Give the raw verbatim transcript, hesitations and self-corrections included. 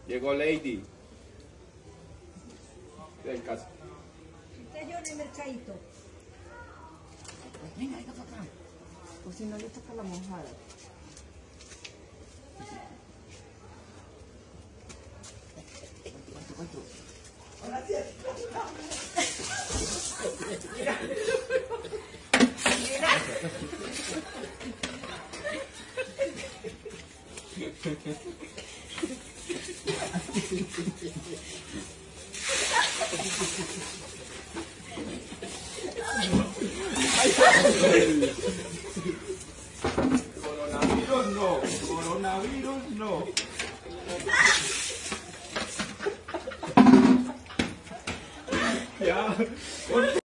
Llegó Lady. Del caso. Usted yo en el mercadito. Venga, venga para acá. O si no le toca la mojada. Ahora sí. Mira. Coronavirus no, coronavirus no. Ya.